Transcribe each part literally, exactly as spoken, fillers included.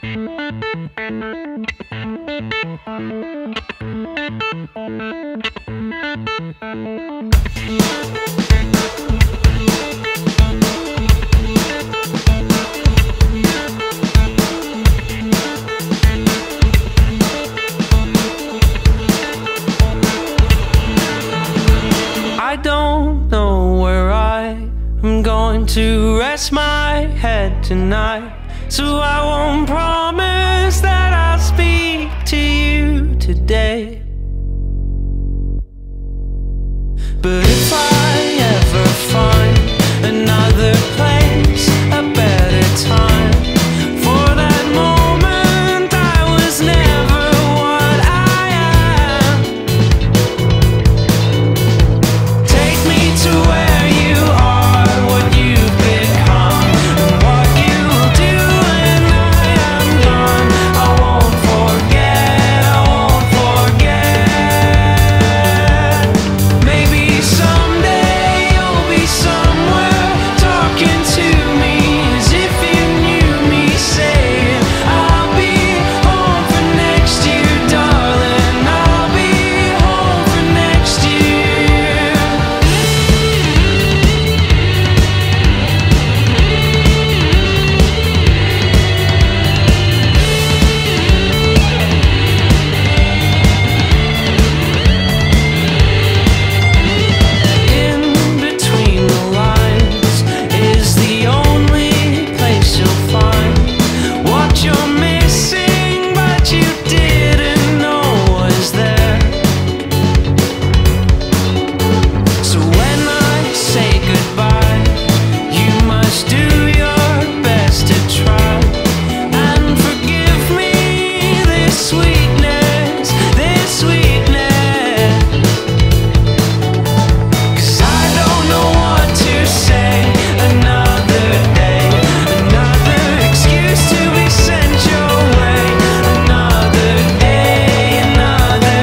I don't know where I am going to rest my head tonight, so I won't promise that I'll speak to you today. But if I ever find another place, a better time, for that moment I was never what I am. Take me to where you are, what you've become, and what you'll do when I am gone. I won't forget, I won't forget. Maybe someday you'll be somewhere talking to me as if you knew me, saying I'll be home for next year, darling, I'll be home for next year. In between the lines is the only place you'll find what you're missing, but you didn't know was there. So when I say goodbye, you must do your best to try and forgive me this sweetness, this sweetness. 'Cause I don't know what to say. Another day, another excuse to be sent your way. Another day, another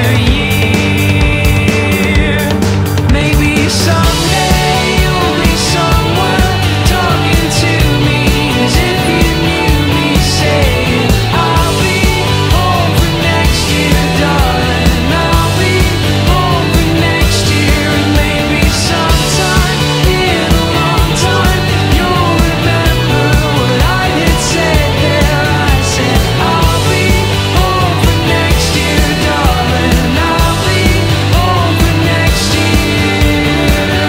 year. Maybe someday you'll be somewhere talking to me as if you knew me, saying I'll be home for next year, darling, I'll be home for next year. And maybe sometime in a long time you'll remember what I had said there. I said I'll be home for next year, darling, I'll be home for next year.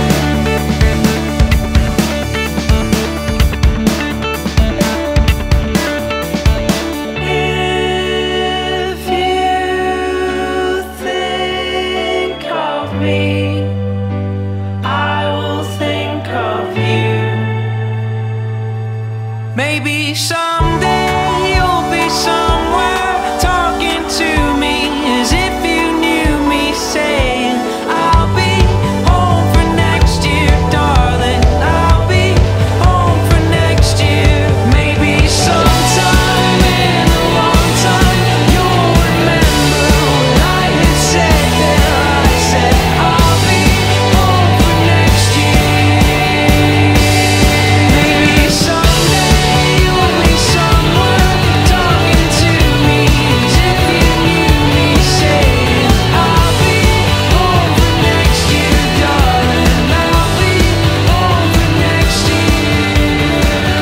If you think of me, I will think of you. Maybe someday you'll be somewhere talking to me as if you knew me, saying I'll be home for next year, darling, I'll be home for next year. Maybe sometime in a long time you'll remember what I had said there. I said I'll be home for next year. Maybe someday you'll be somewhere talking to me as if you knew me, saying I'll be home for next year, darling, I'll be home for next year.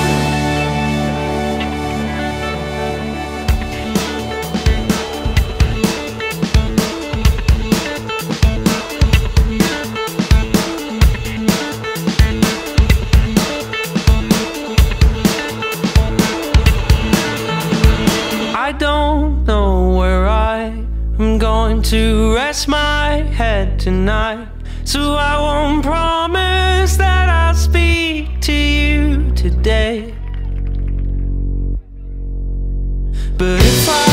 I don't know where I am going to rest my head tonight, so I won't promise that I'll speak to you today. But if I